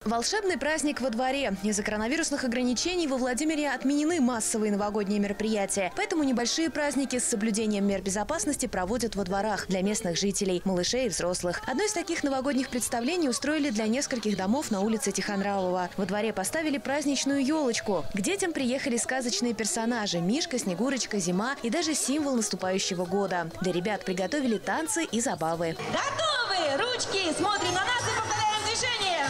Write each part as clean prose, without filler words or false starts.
Волшебный праздник во дворе. Из-за коронавирусных ограничений во Владимире отменены массовые новогодние мероприятия. Поэтому небольшие праздники с соблюдением мер безопасности проводят во дворах для местных жителей, малышей и взрослых. Одно из таких новогодних представлений устроили для нескольких домов на улице Тихонравова. Во дворе поставили праздничную елочку. К детям приехали сказочные персонажи – Мишка, Снегурочка, Зима и даже символ наступающего года. Для ребят приготовили танцы и забавы. Готовы! Ручки! Смотрим на нас и повторяем движение!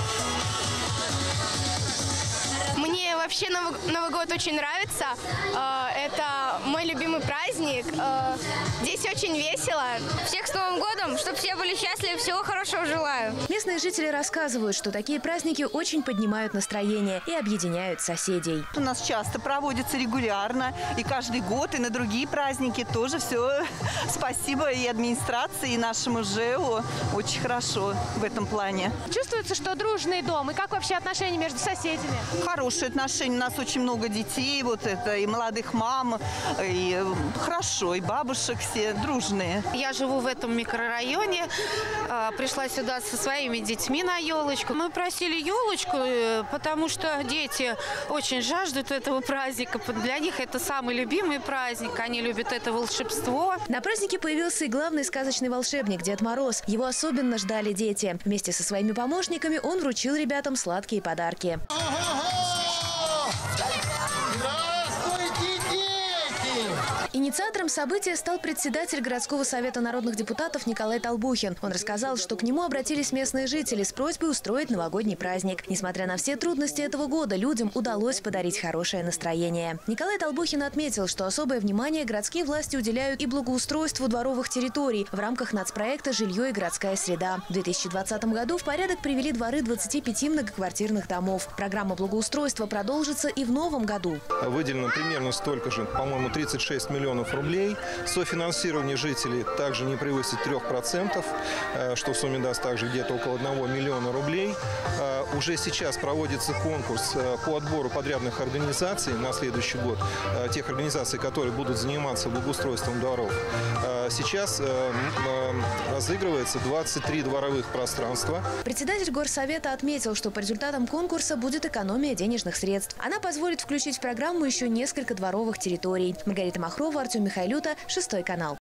Мне вообще Новый год очень нравится. Это мой любимый праздник. Здесь очень весело. Всех с Новым годом, чтобы все были счастливы, всего хорошего желаю. Местные жители рассказывают, что такие праздники очень поднимают настроение и объединяют соседей. У нас часто проводится регулярно, и каждый год, и на другие праздники тоже все. Спасибо и администрации, и нашему ЖЭУ. Очень хорошо в этом плане. Чувствуется, что дружный дом. И как вообще отношения между соседями? Хорошие отношения. У нас очень много детей, вот это, и молодых мам, и хорошо, и бабушек все дружные. Я живу в этом микрорайоне, пришла сюда со своими детьми на елочку. Мы просили елочку, потому что дети очень жаждут этого праздника. Для них это самый любимый праздник, они любят это волшебство. На празднике появился и главный сказочный волшебник Дед Мороз. Его особенно ждали дети. Вместе со своими помощниками он вручил ребятам сладкие подарки. Инициатором события стал председатель городского совета народных депутатов Николай Толбухин. Он рассказал, что к нему обратились местные жители с просьбой устроить новогодний праздник. Несмотря на все трудности этого года, людям удалось подарить хорошее настроение. Николай Толбухин отметил, что особое внимание городские власти уделяют и благоустройству дворовых территорий в рамках нацпроекта «Жилье и городская среда». В 2020 году в порядок привели дворы 25 многоквартирных домов. Программа благоустройства продолжится и в новом году. Выделено примерно столько же, по-моему, 36 миллионов рублей. Софинансирование жителей также не превысит 3%, что в сумме даст также где-то около 1 миллиона рублей. Уже сейчас проводится конкурс по отбору подрядных организаций на следующий год, тех организаций, которые будут заниматься благоустройством дворов. Сейчас разыгрывается 23 дворовых пространства. Председатель горсовета отметил, что по результатам конкурса будет экономия денежных средств. Она позволит включить в программу еще несколько дворовых территорий. Маргарита Махрова, Артем Михайлюта, 6 канал.